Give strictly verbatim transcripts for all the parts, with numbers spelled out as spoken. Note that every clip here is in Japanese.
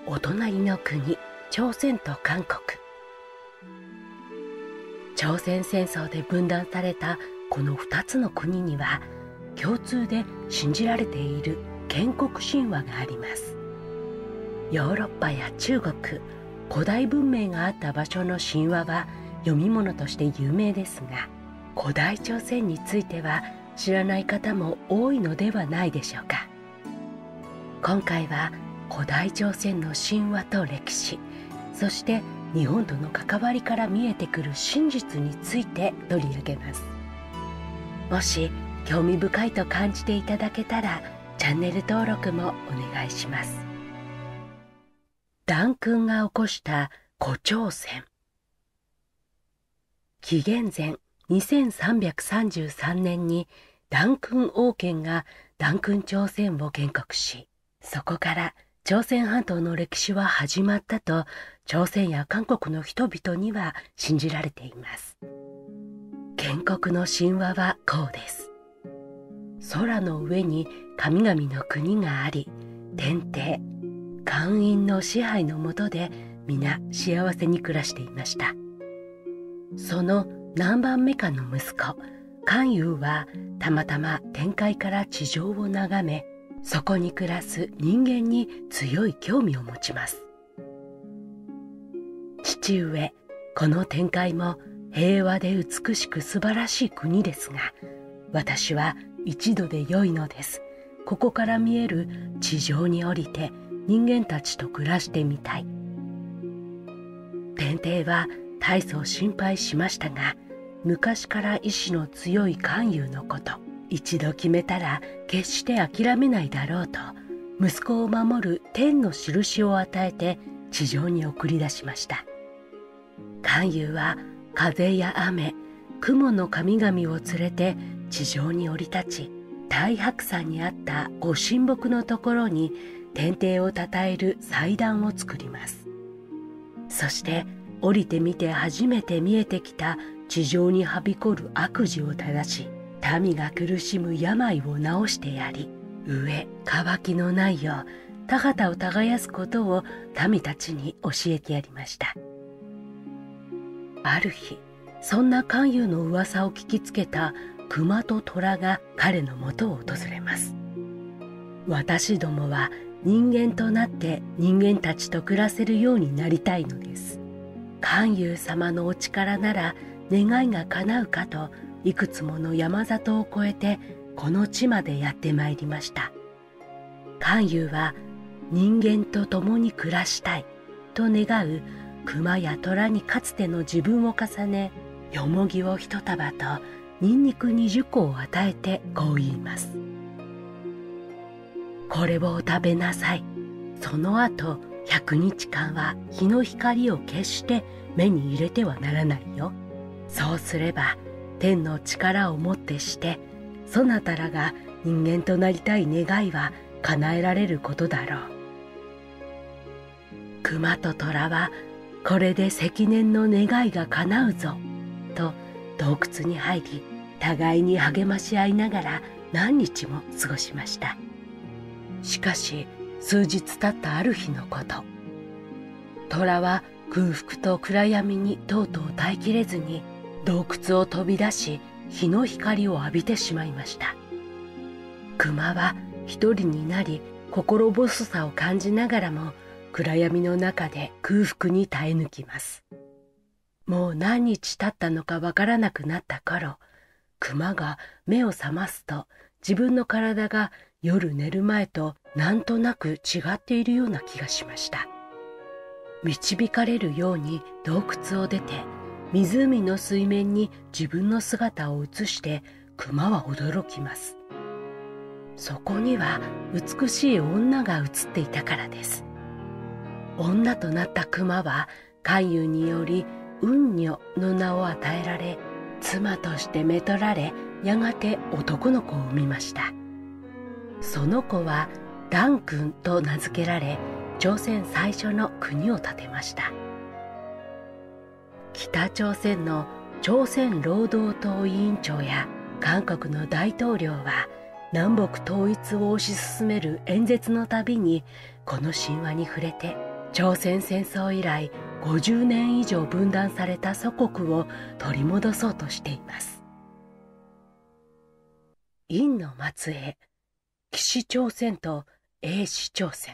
お隣の国朝鮮と韓国。朝鮮戦争で分断されたこのふたつの国には共通で信じられている建国神話があります。ヨーロッパや中国、古代文明があった場所の神話は読み物として有名ですが、古代朝鮮については知らない方も多いのではないでしょうか。今回は古代朝鮮の神話と歴史、そして日本との関わりから見えてくる真実について取り上げます。もし興味深いと感じていただけたらチャンネル登録もお願いします。檀君が起こした古朝鮮。紀元前にせんさんびゃくさんじゅうさんねんに檀君王権が檀君朝鮮を建国し、そこから朝鮮半島の歴史は始まったと朝鮮や韓国の人々には信じられています。建国の神話はこうです。空の上に神々の国があり、天帝、官員の支配の下で皆幸せに暮らしていました。その何番目かの息子、関羽はたまたま天界から地上を眺め、そこに暮らす人間に強い興味を持ちます。父上、この天界も平和で美しく素晴らしい国ですが、私は一度で良いのです。ここから見える地上に降りて人間たちと暮らしてみたい。天帝は大層心配しましたが、昔から意志の強い関羽のこと、一度決めたら決して諦めないだろうと、息子を守る天の印を与えて地上に送り出しました。関羽は風や雨、雲の神々を連れて地上に降り立ち、太白山にあったご神木のところに天帝をたたえる祭壇を作ります。そして降りてみて初めて見えてきた地上にはびこる悪事を正し、民が苦しむ病を治してやり、飢え渇きのないよう田畑を耕すことを民たちに教えてやりました。ある日、そんな関羽の噂を聞きつけた熊と虎が彼のもとを訪れます。私どもは人間となって人間たちと暮らせるようになりたいのです。関羽様のお力なら願いが叶うかと、いくつもの山里を越えてこの地までやってまいりました。関羽は人間と共に暮らしたいと願う熊や虎にかつての自分を重ね、よもぎを一束とニンニク二十個を与えてこう言います。これを食べなさい。その後百日間は日の光を決して目に入れてはならないよ。そうすれば天の力をもってしてそなたらが人間となりたい願いは叶えられることだろう。熊と虎はこれで積年の願いが叶うぞと洞窟に入り、互いに励まし合いながら何日も過ごしました。しかし数日経ったある日のこと、虎は空腹と暗闇にとうとう耐えきれずに洞窟を飛び出し、日の光を浴びてしまいました。熊は一人になり心細さを感じながらも暗闇の中で空腹に耐え抜きます。もう何日経ったのかわからなくなった頃、熊が目を覚ますと自分の体が夜寝る前となんとなく違っているような気がしました。導かれるように洞窟を出て湖の水面に自分の姿を映して熊は驚きます。そこには美しい女が映っていたからです。女となった熊は関羽により雲女の名を与えられ、妻としてめとられ、やがて男の子を産みました。その子は檀君と名付けられ、朝鮮最初の国を建てました。北朝鮮の朝鮮労働党委員長や韓国の大統領は南北統一を推し進める演説のたびにこの神話に触れて朝鮮戦争以来ごじゅうねん以上分断された祖国を取り戻そうとしています。殷の末裔、岸朝鮮と英史朝鮮。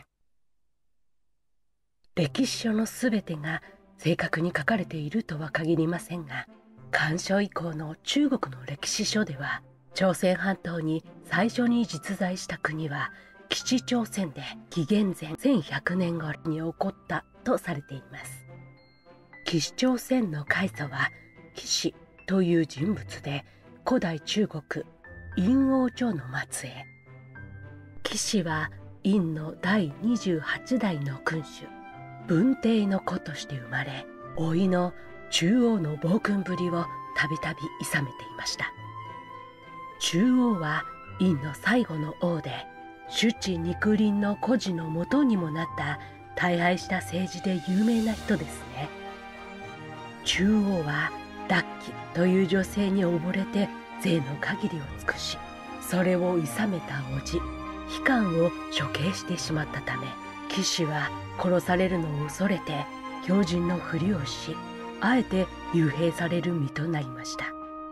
歴史書のすべてが正確に書かれているとは限りませんが、漢書以降の中国の歴史書では、朝鮮半島に最初に実在した国は岸朝鮮で紀元前せんひゃくねん頃に起こったとされています。岸朝鮮の開祖は岸という人物で、古代中国殷王朝の末裔。岸は殷のだいにじゅうはちだいの君主文帝の子として生まれ、甥いの中央の暴君ぶりをたびたび諌めていました。中央は殷の最後の王で、朱地肉林の故事の元にもなった大敗した政治で有名な人ですね。中央はラッキという女性に溺れて贅の限りを尽くし、それを諌めた叔父悲観を処刑してしまったため、岸は殺されるのを恐れて狂人のふりをし、あえて幽閉される身となりました。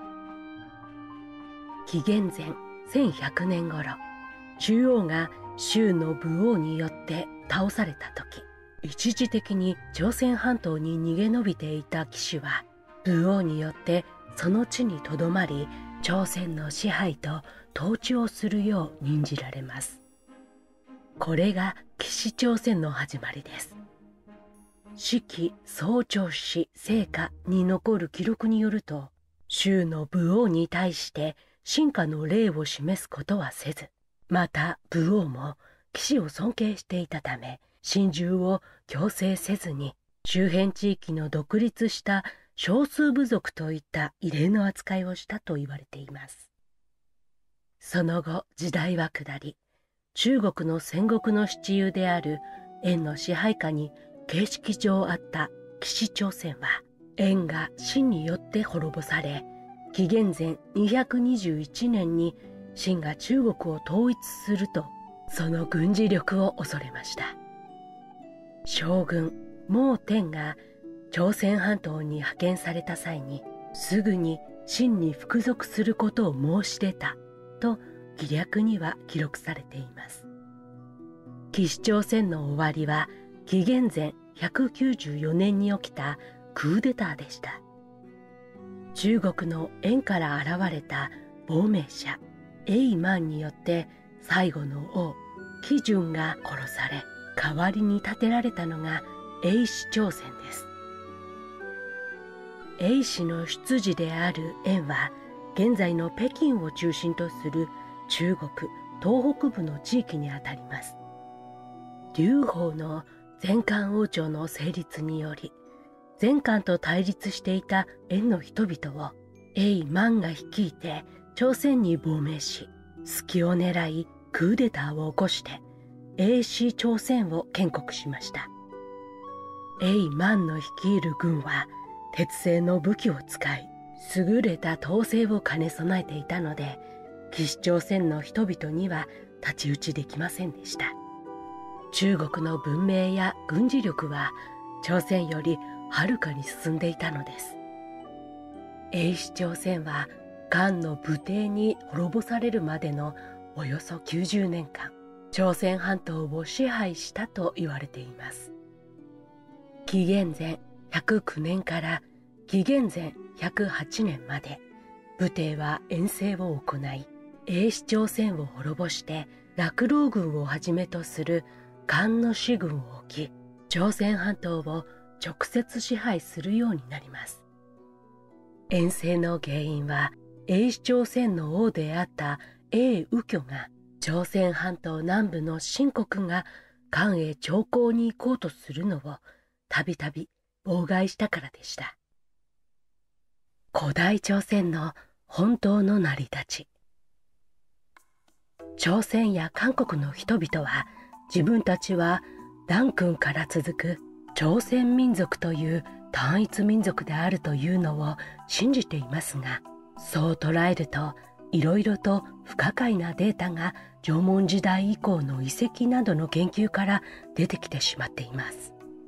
紀元前せんひゃくねん頃、中央が周の武王によって倒された時、一時的に朝鮮半島に逃げ延びていた岸は、武王によってその地にとどまり、朝鮮の支配と統治をするよう任じられます。これが岸朝鮮の始まりです。四季総長史成果に残る記録によると、周の武王に対して臣下の礼を示すことはせず、また武王も岸を尊敬していたため、臣従を強制せずに、周辺地域の独立した少数部族といった異例の扱いをしたと言われています。その後時代は下り、中国の戦国の七雄である燕の支配下に形式上あった岸朝鮮は、燕が秦によって滅ぼされ、紀元前にひゃくにじゅういちねんに秦が中国を統一すると、その軍事力を恐れました。将軍蒙天が朝鮮半島に派遣された際に、すぐに秦に服属することを申し出たと紀略には記録されています。岸朝鮮の終わりは紀元前ひゃくきゅうじゅうよねんに起きたクーデターでした。中国の燕から現れた亡命者永満によって最後の王紀順が殺され、代わりに建てられたのが英史朝鮮です。英史の出自である燕は、現在の北京を中心とする中国東北部の地域にあたります。劉邦の前漢王朝の成立により、前漢と対立していた燕の人々を永満が率いて朝鮮に亡命し、隙を狙いクーデターを起こして英史朝鮮を建国しました。永満の率いる軍は鉄製の武器を使い、優れた統制を兼ね備えていたので、岸朝鮮の人々には太刀打ちできませんでした。中国の文明や軍事力は朝鮮よりはるかに進んでいたのです。英史朝鮮は漢の武帝に滅ぼされるまでのおよそきゅうじゅうねんかん、朝鮮半島を支配したと言われています。紀元前ひゃくきゅうねんから紀元前ひゃくはちねんまで、武帝は遠征を行い、英史朝鮮を滅ぼして楽浪軍をはじめとする漢の士軍を置き、朝鮮半島を直接支配するようになります。遠征の原因は、英史朝鮮の王であった英右挙が朝鮮半島南部の秦国が漢へ朝貢に行こうとするのをたびたび妨害したからでした。古代朝鮮の本当の成り立ち。朝鮮や韓国の人々は、自分たちは南君から続く朝鮮民族という単一民族であるというのを信じていますが、そう捉えるといろいろと不可解なデータが縄文時代以降の遺跡などの研究から出てきてしまっています。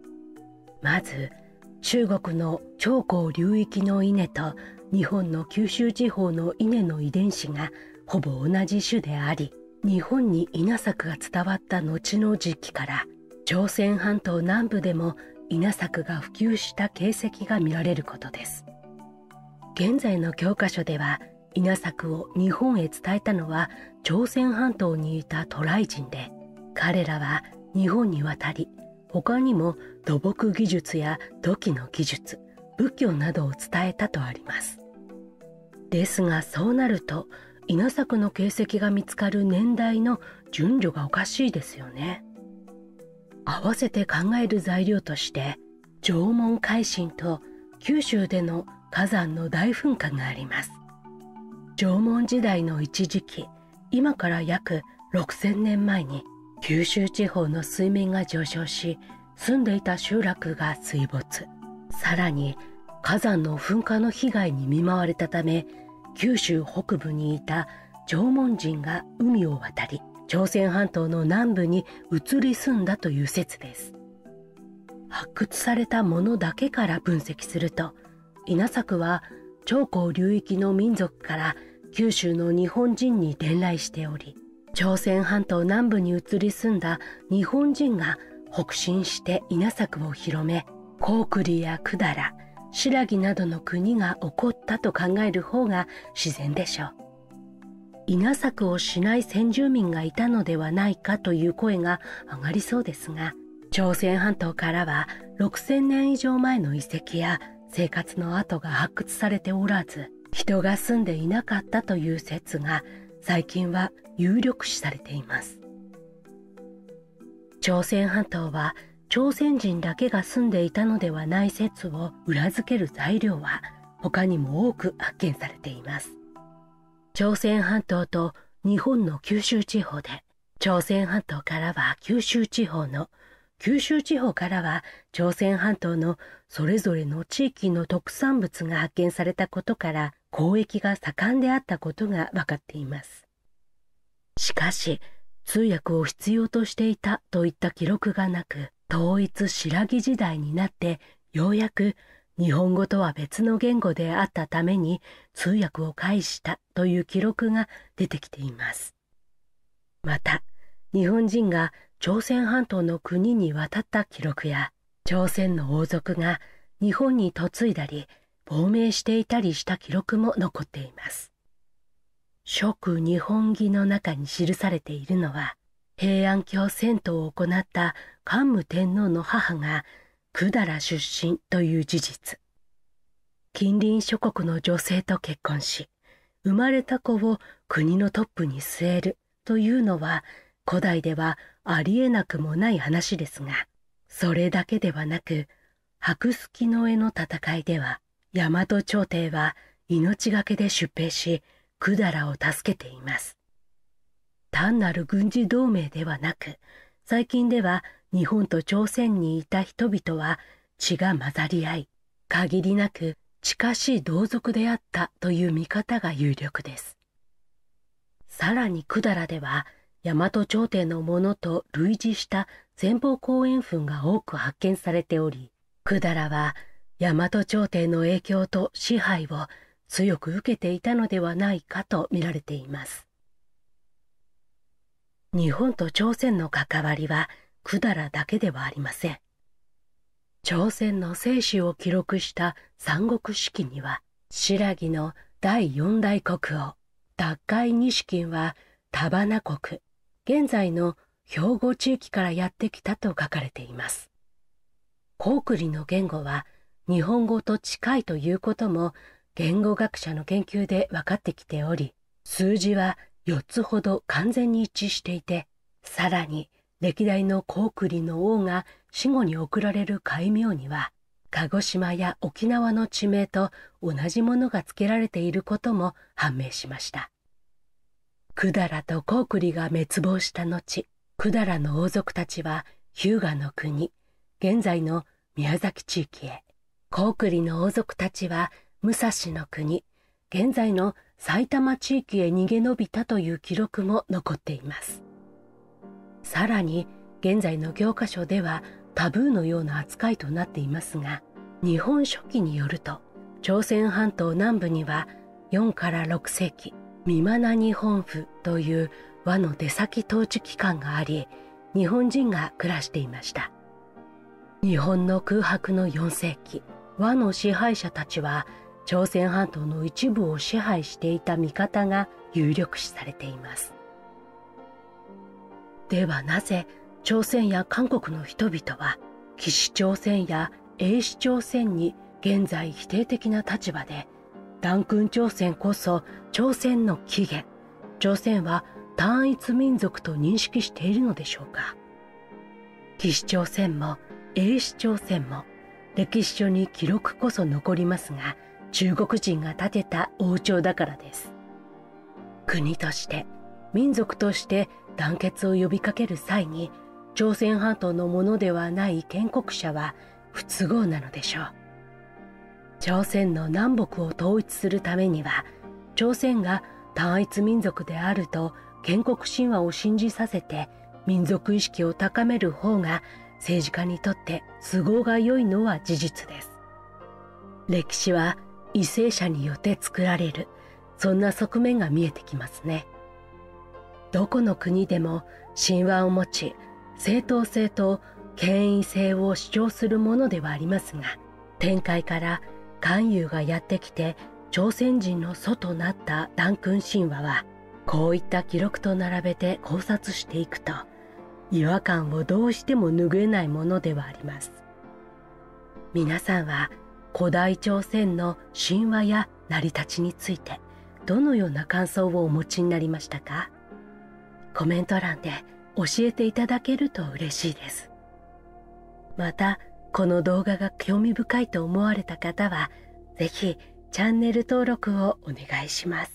まず中国の長江流域の稲と日本の九州地方の稲の遺伝子がほぼ同じ種であり、日本に稲作が伝わった後の時期から朝鮮半島南部でも稲作が普及した形跡が見られることです。現在の教科書では稲作を日本へ伝えたのは朝鮮半島にいた渡来人で、彼らは日本に渡り他にも土木技術や土器の技術、仏教などを伝えたとあります。ですがそうなると稲作の形跡が見つかる年代の順序がおかしいですよね。合わせて考える材料として縄文海進と九州での火山の大噴火があります。縄文時代の一時期、今から約ろくせんねんまえに九州地方の水面が上昇し、住んでいた集落が水没。さらに火山の噴火の被害に見舞われたため、九州北部にいた縄文人が海を渡り、朝鮮半島の南部に移り住んだという説です。発掘されたものだけから分析すると、稲作は長江流域の民族から九州の日本人に伝来しており、朝鮮半島南部に移り住んだ日本人が北進して稲作を広め、高句麗や百済、新羅などの国が起こったと考える方が自然でしょう。稲作をしない先住民がいたのではないかという声が上がりそうですが、朝鮮半島からはろくせんねん以上前の遺跡や生活の跡が発掘されておらず、人が住んでいなかったという説が最近は有力視されています。朝鮮半島は朝鮮人だけが住んでいたのではない説を裏付ける材料は他にも多く発見されています。朝鮮半島と日本の九州地方で、朝鮮半島からは九州地方の、九州地方からは朝鮮半島のそれぞれの地域の特産物が発見されたことから交易が盛んであったことが分かっています。しかし、通訳を必要としていたといった記録がなく、統一新羅時代になってようやく日本語とは別の言語であったために通訳を介したという記録が出てきています。また、日本人が朝鮮半島の国に渡った記録や、朝鮮の王族が日本に嫁いだり亡命していたりした記録も残っています。蜀日本紀の中に記されているのは、平安京遷都を行った桓武天皇の母が百済出身という事実。近隣諸国の女性と結婚し、生まれた子を国のトップに据えるというのは古代ではありえなくもない話ですが、それだけではなく、白鷺の絵の戦いでは大和朝廷は命がけで出兵し、百済を助けています。単なる軍事同盟ではなく、最近では日本と朝鮮にいた人々は血が混ざり合い、限りなく近しい同族であったという見方が有力です。さらに百済では、大和朝廷のものと類似した前方後円墳が多く発見されており、百済は大和朝廷の影響と支配を強く受けていたのではないかと見られています。日本と朝鮮の関わりは百済だけではありません。朝鮮の生死を記録した三国志記には、新羅の第四代国王、奪海錦は田花国、現在の兵庫地域からやってきたと書かれています。高句麗の言語は日本語と近いということも言語学者の研究で分かってきており、数字はよっつほど完全に一致していて、さらに歴代の高句麗の王が死後に贈られる戒名には、鹿児島や沖縄の地名と同じものが付けられていることも判明しました。百済と高句麗が滅亡した後、百済の王族たちは日向の国、現在の宮崎地域へ、高句麗の王族たちは武蔵の国、現在の埼玉地域へ逃げ延びたという記録も残っています。さらに現在の教科書ではタブーのような扱いとなっていますが、日本書紀によると、朝鮮半島南部にはよんからろくせいき、御真日本府という倭の出先統治機関があり、日本人が暮らしていました。日本の空白のよんせいき、倭の支配者たちは朝鮮半島の一部を支配していた見方が有力視されています。ではなぜ朝鮮や韓国の人々は騎士朝鮮や英史朝鮮に現在否定的な立場で、南君朝鮮こそ朝鮮の起源、朝鮮は単一民族と認識しているのでしょうか。騎士朝鮮も英史朝鮮も歴史書に記録こそ残りますが、中国人が建てた王朝だからです。国として民族として団結を呼びかける際に、朝鮮半島のものではない建国者は不都合なのでしょう。朝鮮の南北を統一するためには、朝鮮が単一民族であると建国神話を信じさせて民族意識を高める方が政治家にとって都合が良いのは事実です。歴史は為政者によって作られる、そんな側面が見えてきますね。どこの国でも神話を持ち、正当性と権威性を主張するものではありますが、天界から関羽がやってきて朝鮮人の祖となった南君神話は、こういった記録と並べて考察していくと、違和感をどうしても拭えないものではあります。皆さんは古代朝鮮の神話や成り立ちについてどのような感想をお持ちになりましたか？コメント欄で教えていただけると嬉しいです。また、この動画が興味深いと思われた方は、ぜひチャンネル登録をお願いします。